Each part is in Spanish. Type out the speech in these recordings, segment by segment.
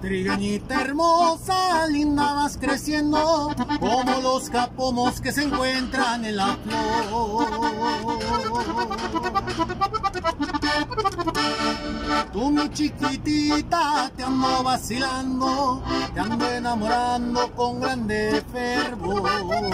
Trigueñita hermosa, linda vas creciendo, como los capomos que se encuentran en la flor. Tú mi chiquitita te ando vacilando, te ando enamorando con grande fervor.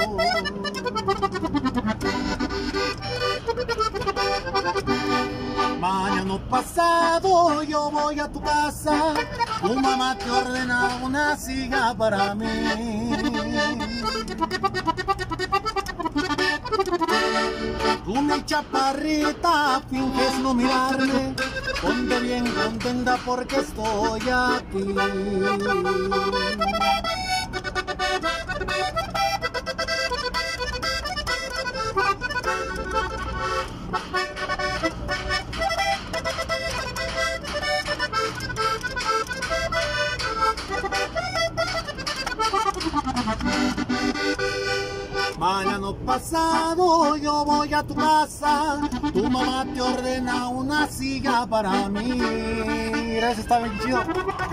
Mañana pasado yo voy a tu casa, tu mamá te ordena una silla para mí. Tú mi chaparrita finges no mirarme, ponte bien contenta porque estoy aquí. Mañana pasado yo voy a tu casa, tu mamá te ordena una silla para mí. Mira, eso está bien chido.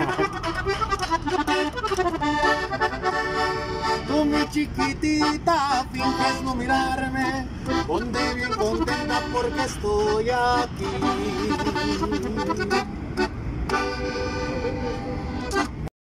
Tú mi chiquitita finges no mirarme, ponte bien contenta porque estoy aquí.